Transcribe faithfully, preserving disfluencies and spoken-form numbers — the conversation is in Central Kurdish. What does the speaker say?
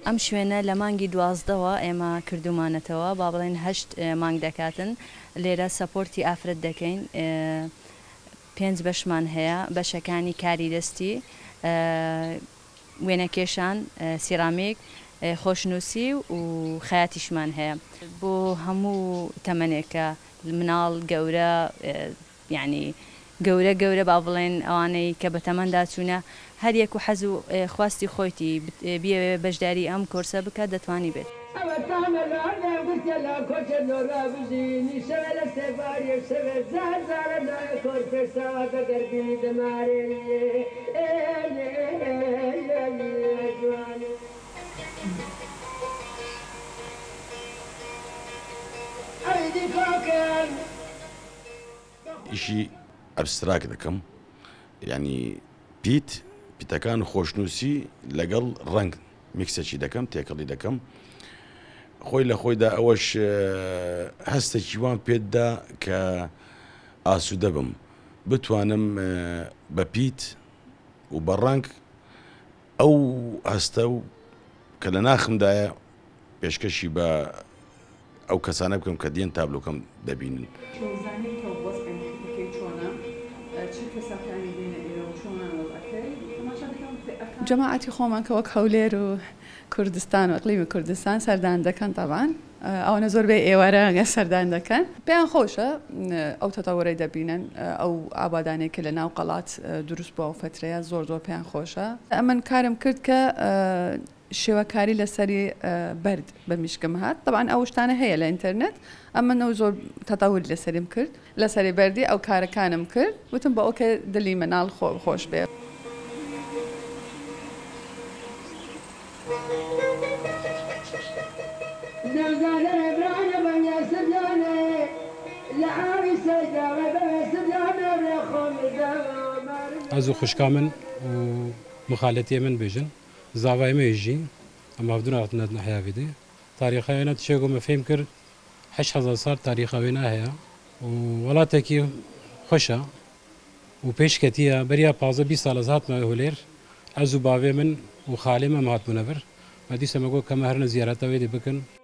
ئەم شوێنە لە مانگی دوازدەوە ئێمە کردومانەتەوە با بڵێن هەشت مانگ دەکاتن لێرە سەپۆرتی ئافرەت دەکەین پێنج بەشمان هەیە بەشەکانی کاری دەستی وێنەکێشان سیرامیک خۆشنووسی و خەیاتیشمان هەیە بۆ هەموو تەمەنێکە مناڵ گەورە یعنی گەورە گەورە با بڵێن ئەوانەی کە بە تەمەندا چوونە هەر یەک و حەز و خواستی خۆیتی بێ بەشداری ئەم کۆرسە بکە دەتوانی بێت. ئیشی ئەبستراک دەکەم یعنی پیت پیتەکان خۆشنووسی لەگەڵ ڕنگ میکسەکی دەکەم تێکەڵی دەکەم خۆی لە خۆیدا ئەوەش هەستێکی وان پێتدا کە ئاسوودە بم بتوانم بە پیت و بە ڕنگ ئەو هەستە و کە لە ناخمدایە پێشکەشی بە ئەو کەسانە بکەم کە دێن تابلۆکەم دەبینن. جەماعەتی خۆمان کە وەک هەولێر و کوردستان و ئەقلیمی کوردستان سەردان دەکەن تەبان ئەوانە زۆربەی ئێوارە سەردان دەکەن پێیان خۆشە ئەو تەتەوەرەی دەبینن ئەو ئابادانێک کە لە ناو قەڵات دروست بووە و فترەیە زۆر زۆر پێیان خۆشە ئەمن کارم کرد کە شێوەکاری لەسەری بەرد بە میشکم هات طبعاً ئەو شتانە هەیە لە ئینتەرنێت ئەمە نەو زۆر تەتەوری لەسەریم کرد لەسەری بەردی ئەو کارەکانم کرد وتم بە ئەوکە دلی مناڵ خۆش بێ. ئەز و خوشکا من و مخالەتی من بێژن زاوای مێژی ئەمە هەفتونە هەیەویدی تاریخەوێنە تشێگومە فێم کرد هەشت هەزار سال تاریخەوێنە هەیە و وڵاتێکی خۆشە و پێشکەتیە بەریا پازە بیست ساڵ هاتمە هولێر ئەز و باوێ من و خاڵێ مەم هاتبوونەبەر بە دیسەمەگۆ کەمە هەرنە زیارەتەوێ دێ بکەن